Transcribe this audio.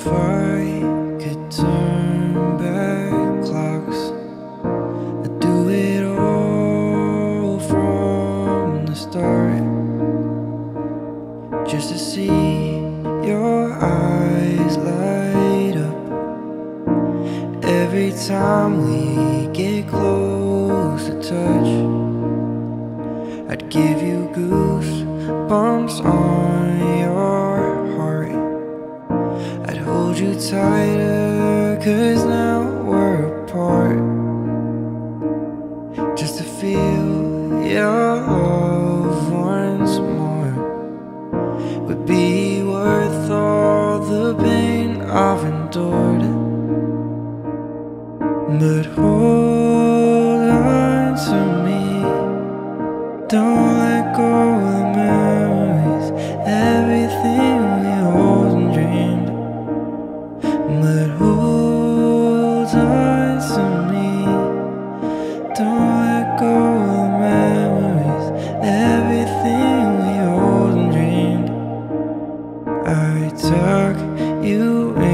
If I could turn back clocks, I'd do it all from the start, just to see your eyes light up every time we get close to touch. I'd give you goosebumps on your heart. I'd hold you tighter, 'cause now we're apart, just to feel your love once more would be worth all the pain I've endured. But hold on to me, don't let go of the memories, everything we hold and dreamed. But hold on to me, don't let go of the memories, everything we hold and dreamed. I tuck you in